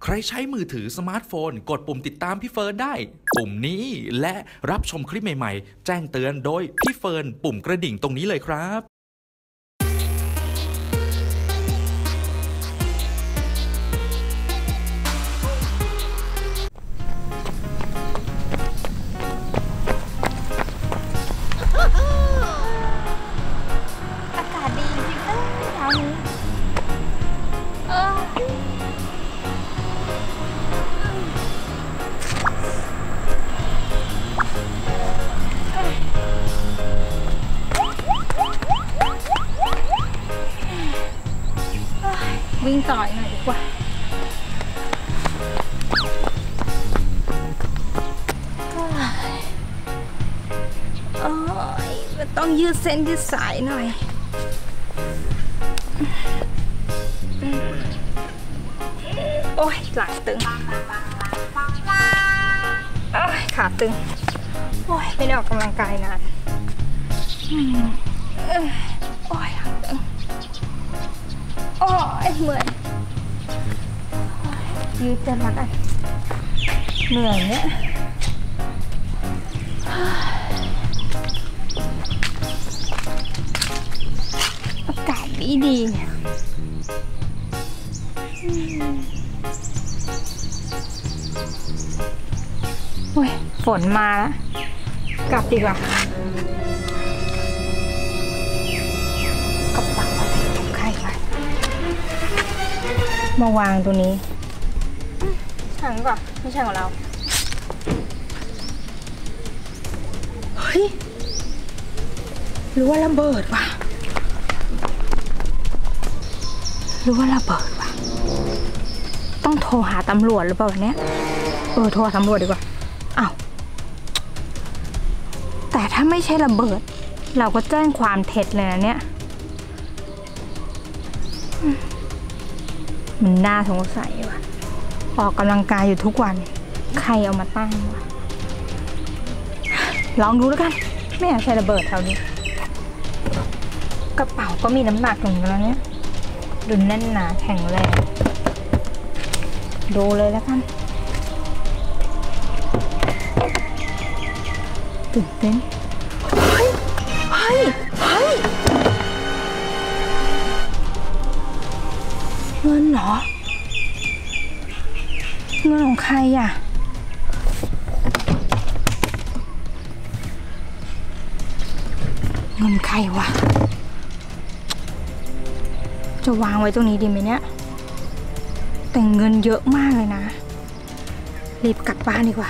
ใครใช้มือถือสมาร์ทโฟนกดปุ่มติดตามพี่เฟิร์นได้ปุ่มนี้และรับชมคลิปใหม่ๆแจ้งเตือนโดยพี่เฟิร์นปุ่มกระดิ่งตรงนี้เลยครับอากาศดีจริงๆนะเช้านี้วิ่งต่อยหน่อยดีกว่าต้องยืดเส้นยืดสายหน่อยโอ้ยหลังตึงขาตึงโอ้ยไม่ได้ออกกำลังกายนานโอ้ยหลังตึงโอ้ยเหมือนยืดเส้นมากันเหนื่อยเนี่ยอากาศดีโอ้ยฝนมาแล้วกลับดีกว่ากระเป๋าอะไรของใครคะมาวางตัวนี้ช่างก่อนไม่ใช่ของเราเฮ้ยหรือว่าระเบิดวะต้องโทรหาตำรวจหรือเปล่าวันนี้โทรหาตำรวจดีกว่าอ้าวแต่ถ้าไม่ใช่ระเบิดเราก็แจ้งความเท็จเลยนะเนี่ยมันน่าสงสัยว่ะออกกำลังกายอยู่ทุกวันใครเอามาตั้งวะลองดูแล้วกันไม่อยากใช้ระเบิดแถวนี้กระเป๋าก็มีน้ำหนักถึงแล้วเนี่ยดูแน่นหนาแข็งแรงดูเลยแล้วกันตื่นเต้นเฮ้ยเงินเหรอเงินของใครอ่ะเงินใครวะจะวางไว้ตรงนี้ดีไหมเนี่ยแต่เงินเยอะมากเลยนะรีบกลับบ้านดีกว่า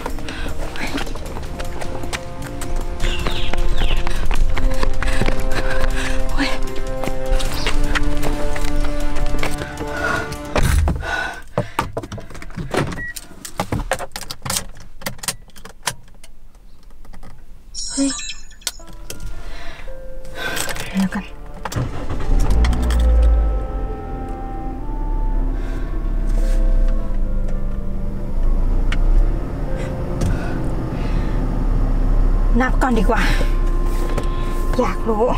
เฮ้ยเดี๋ยวกันนับก่อนดีกว่าอยากรู้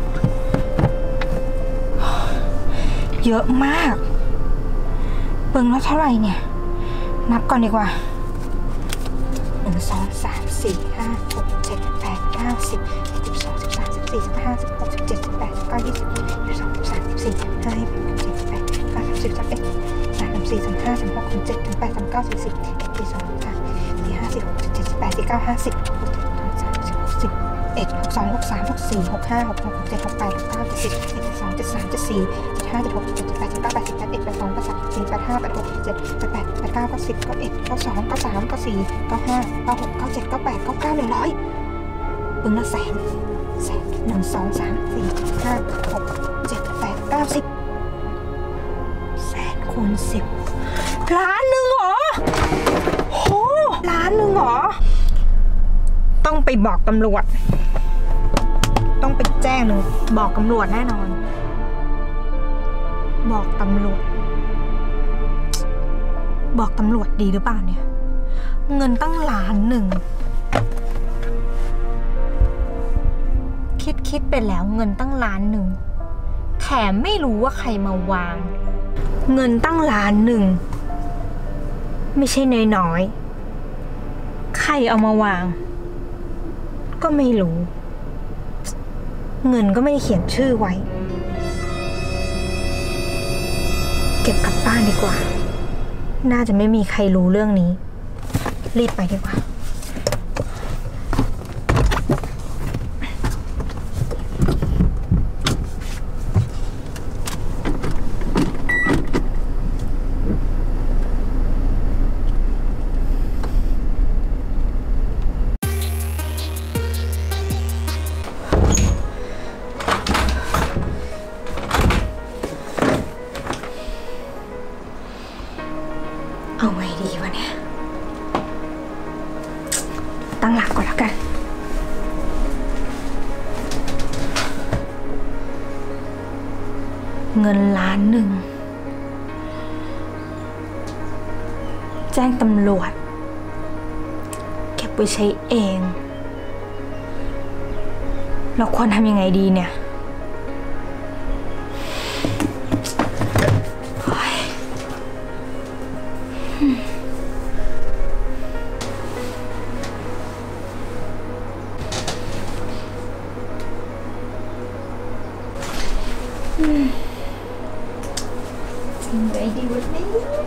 เยอะมากเบิ่งแล้วเท่าไหร่เนี่ยนับก่อนดีกว่า1 2 3 4 5 6 7 8 9 10 12 13 14 15 16 17 18 19 20 22 23 24 25 26 27 28 29 30 31 34 35 36 37 38 39 40 41 42 43 44 45 46 47 48 49 50 61 62 63 64 65 66 67 68 69 70 71 72 73 74 75 76 77 89 80 81 82 83 84 85 86 87 88 89 90 91 92 93 94 95 96 97 98 99 100ปึ้งละแสน1 2 3 4 5 6 7 8 9 10แสนคูณ10ล้านหนึ่งเหรอโหล้านหนึ่งเหรอต้องไปบอกตำรวจต้องไปแจ้งเลยบอกตำรวจแน่นอนบอกตำรวจดีหรือเปล่าเนี่ยเงินตั้ง1 ล้านคิดไปแล้วเงินตั้ง1 ล้านแถมไม่รู้ว่าใครมาวางเงินตั้ง1 ล้านไม่ใช่น้อยๆใครเอามาวาง ก็ไม่รู้ เงินก็ไม่ได้เขียนชื่อไว้ เก็บกลับบ้านดีกว่า น่าจะไม่มีใครรู้เรื่องนี้ รีบไปดีกว่าเอาไงดีวะเนี่ยตั้งหลักก่อนแล้วกันเงิน1,000,000แจ้งตำรวจเก็บไว้ใช้เองเราควรทำยังไงดีเนี่ยทำไงดีวะเนี่ย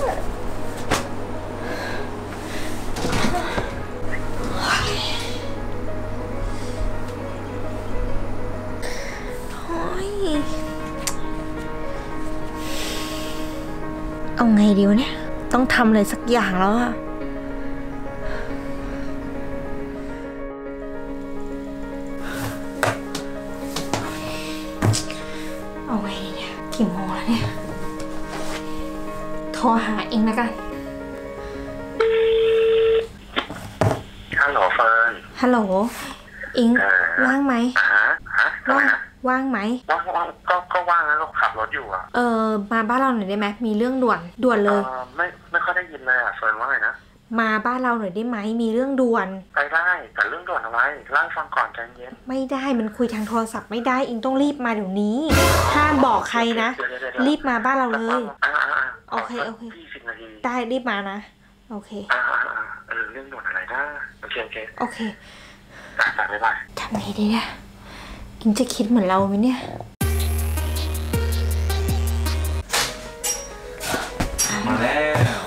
เอาไงดีวะเนี่ยต้องทำเลยสักอย่างแล้วอะเอาไงดีเนี่ยกี่โมงแล้วเนี่ยโทรหาเองแล้วกันฮัลโหลเฟิร์นฮัลโหลอิงว่างไหมว่างไหมก็ว่างนะเราขับรถอยู่อ่ะมาบ้านเราหน่อยได้ไหมมีเรื่องด่วนเลยไม่ค่อยได้ยินเลยอ่ะเฟิร์นว่าไงนะมาบ้านเราหน่อยได้ไหมมีเรื่องด่วนไปได้แต่เรื่องด่วนอะไรเล่าให้ฟังก่อนใจเย็นไม่ได้มันคุยทางโทรศัพท์ไม่ได้อิงต้องรีบมาเดี๋ยวนี้ห้ามบอกใครนะรีบมาบ้านเราเลยโอเค 20 นาทีได้รีบมานะโอเคเรื่องด่วนอะไรนะโอเคบ๊ายบายทำไงดีเนี่ยอิงจะคิดเหมือนเราไหมเนี่ยมาแล้ว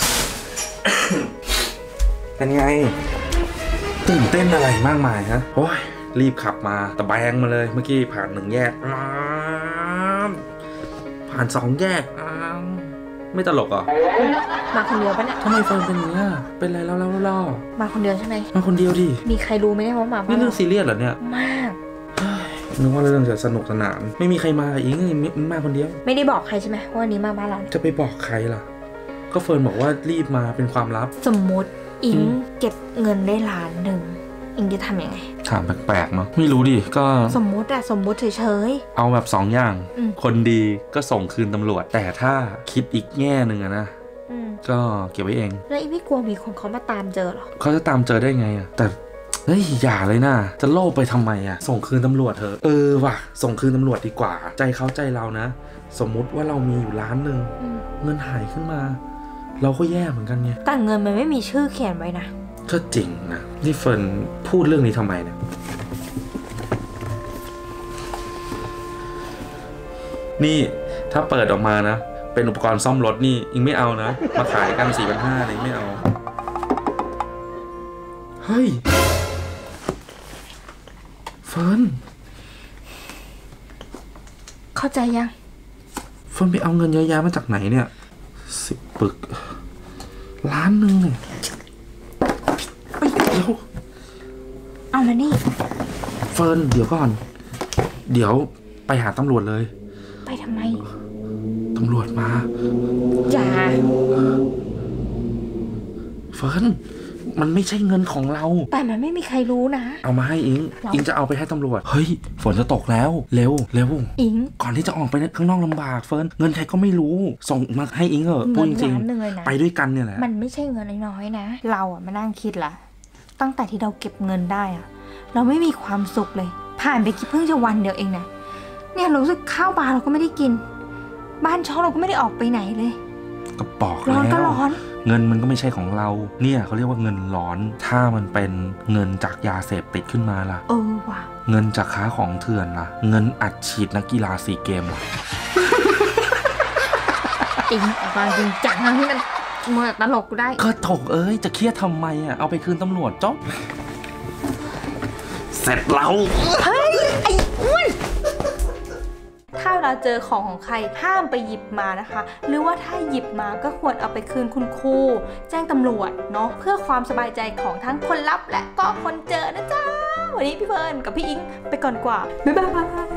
เป็นไงตื่นเต้นอะไรมากมายฮะโอ้ยรีบขับมาตะแบงมาเลยเมื่อกี้ผ่าน1 แยกผ่าน2 แยกไม่ตลกอ่ะมาคนเดียวปะเนี่ยทำไมเฟิร์นเป็นอย่างนี้เป็นไรเล่ามาคนเดียวใช่ไหมมาคนเดียวดิมีใครรู้ไหมเนี่ยว่ามาไม่เรื่องซีเรียสเหรอเนี่ยมากนึกว่าเรื่องจะสนุกสนานไม่มีใครมาอิงมาคนเดียวไม่ได้บอกใครใช่ไหมว่าวันนี้มาบ้านเราจะไปบอกใครล่ะก็เฟิร์นบอกว่ารีบมาเป็นความลับสมมติอิงเก็บเงินได้1,000,000อิงจะทำยังไงถามแปลกๆมั้งไม่รู้ดิก็สมมติเฉยๆเอาแบบ2 อย่างคนดีก็ส่งคืนตำรวจแต่ถ้าคิดอีกแง่นึงนะก็เก็บไว้เองแล้วอิงไม่กลัวมีคนเขามาตามเจอหรอเขาจะตามเจอได้ไงอะแต่เฮ้ยอย่าเลยนะจะโลภไปทำไมอะส่งคืนตำรวจเถอะว่ะส่งคืนตำรวจดีกว่าใจเขาใจเรานะสมมุติว่าเรามีอยู่1,000,000เงินหายขึ้นมาเราก็แย่เหมือนกันไงแต่เงินมันไม่มีชื่อเขียนไว้นะก็จริงนะนี่เฟิร์นพูดเรื่องนี้ทำไมเนี่ยนี่ถ้าเปิดออกมานะเป็นอุปกรณ์ซ่อมรถนี่อิงไม่เอานะมาขายกัน 4,500นี่ไม่เอาเฮ้ยเฟิร์นเข้าใจยังเฟิร์นไปเอาเงินเยอะแยะมาจากไหนเนี่ย10 ปึก1,000,000เนี่ยเดี๋ยวเอาแล้วนี่เฟิร์นเดี๋ยวก่อนเดี๋ยวไปหาตำรวจเลยไปทำไมตำรวจมาอย่าเฟิร์นมันไม่ใช่เงินของเราแต่มันไม่มีใครรู้นะเอามาให้อิงจะเอาไปให้ตำรวจเฮ้ยฝนจะตกแล้วเร็วอิงก่อนที่จะออกไปข้างนอกลำบากเฟิร์นเงินใครก็ไม่รู้ส่งมาให้อิงพูดจริงๆไปด้วยกันเนี่ยแหละมันไม่ใช่เงินน้อยๆนะเราอะมานั่งคิดละตั้งแต่ที่เราเก็บเงินได้อะเราไม่มีความสุขเลยผ่านไปเพิ่งจะวันเดียวเองนะเนี่ยรู้สึกข้าวปลาเราก็ไม่ได้กินบ้านช่องเราก็ไม่ได้ออกไปไหนเลยก็บอกร้อนแล้ก็วร้อนเงินมันก็ไม่ใช่ของเราเนี่ยเขาเรียกว่าเงินร้อนถ้ามันเป็นเงินจากยาเสพติดขึ้นมาล่ะว่ะเงินจากค้าของเถื่อนล่ะเงินอัดฉีดนักกีฬาซีเกมล่ะจริงฟังจริงจังนะที่มันมัวตลกกูได้ก็ถกจะเครียดทำไมอ่ะเอาไปคืนตำรวจจบเสร็จเราเฮ้ยไอ้อ้วนถ้าเวลาเจอของของใครห้ามไปหยิบมานะคะ หรือว่าถ้าหยิบมาก็ควรเอาไปคืนคุณครูแจ้งตำรวจเนาะเพื่อความสบายใจของทั้งคนรับและก็คนเจอนะจ๊ะวันนี้พี่เฟิร์นกับพี่อิงไปก่อนดีกว่าบ๊ายบาย